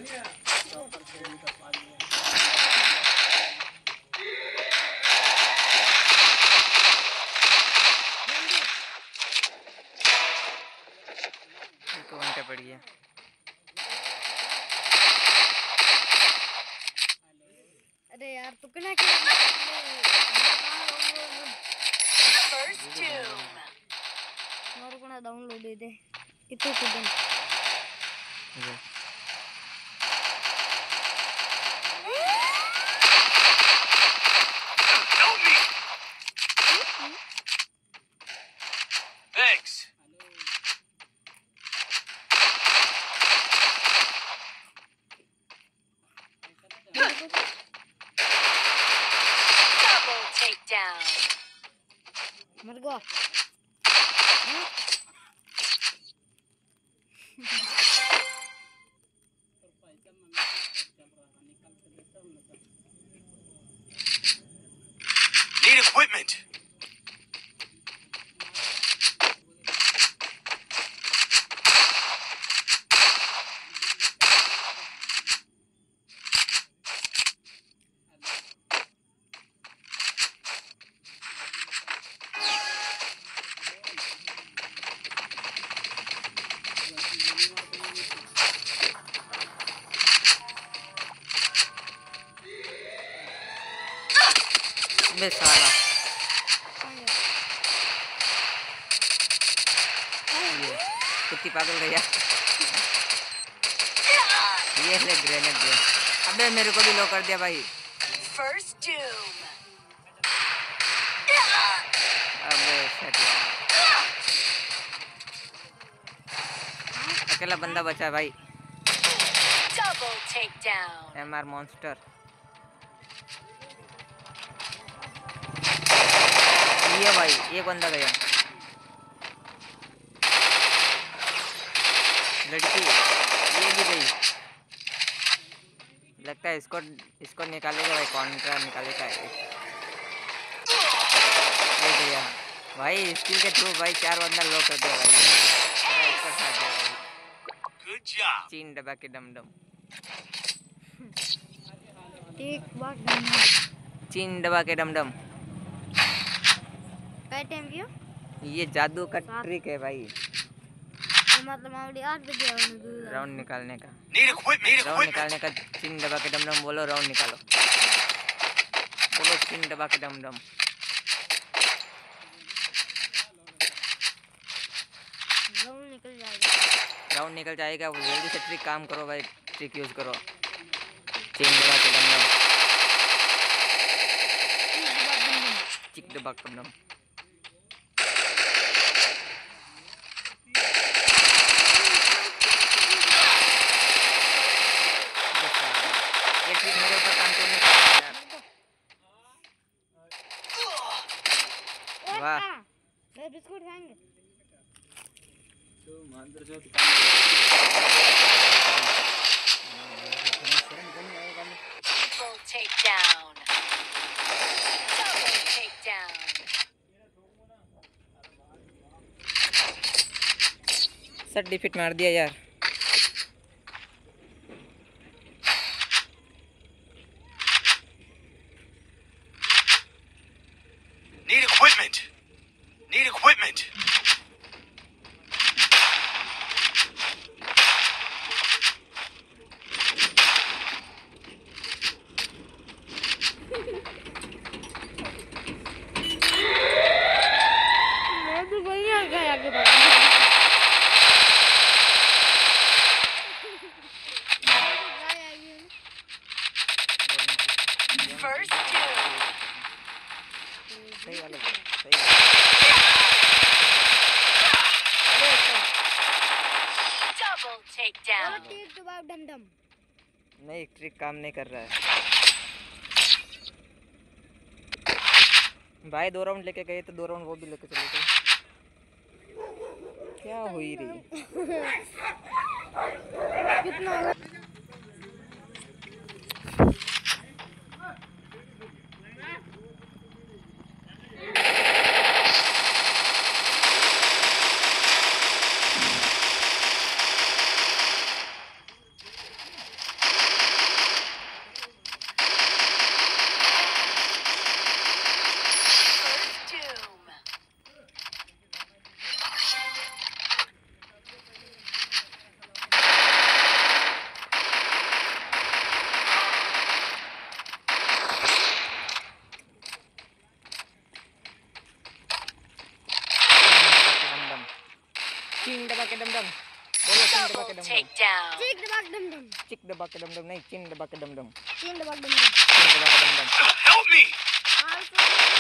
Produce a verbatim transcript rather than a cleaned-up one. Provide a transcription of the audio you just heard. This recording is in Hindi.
एक घंटे पड़ गया। अरे यार टुकड़ा क्या और कोना डाउनलोड दे दे इतो कुदन Thanks. Double takedown. मर गया Need equipment. बे साला ये कुत्ती पागल गया। ये ले ग्रेनेड दिया। अबे मेरे को भी लो कर दिया भाई। First doom. अबे shit। अकेला बंदा बचा भाई। Double takedown. M R monster. ये भाई एक बंदा गया। लड़की ये भी गई। लगता है इसको इसको निकालेगा भाई, कॉन्ट्रा निकालेगा। ये गया भाई स्किल के थ्रू भाई चार बंदा लो कर दिया भाई। इसको खा दिया भाई। Good job. चीन दबा के डम डम। एक बार चीन दबा के डम डम। काय टाइम किया ये जादू का ट्रिक है भाई। तो मतलब आवड़ी आठ बजे आने दूर राउंड निकालने का। Need equipment. Need round equipment. निकालने का चीन दबा के डम डम बोलो। राउंड निकालो बोलो चीन दबा के डम डम। राउंड निकल जाएगा। राउंड निकल जाएगा। वो जल्दी से ट्रिक काम करो भाई। ट्रिक यूज करो। चीन दबा के डम डम। चिक दबा के डम डम। ये ट्रिक मेरे ऊपर कंट्रोल नहीं कर रहा। वाह मैं बिस्कुट खाएंगे Triple takedown. Double takedown. Sir defeat मार दिया यार। Need equipment. Need equipment. मैं तो बढ़िया गया के बाद First doom. सही वाला सही वाला। Double takedown. टीक तो बाप डम डम नहीं ट्रिक काम नहीं कर रहा है भाई। दो राउंड लेके गए तो दो राउंड वो भी लेके चले गए। क्या हुई रही कितना चिंग दबा के डम डम बोलो चिंग दबा के Double डम डम takedown. चीक दबाक डम डम चिक दबा के डम डम नहीं चिंग दबा के डम डम चीन दबाक डम डम चिंग दबा के डम डम Help me! आल से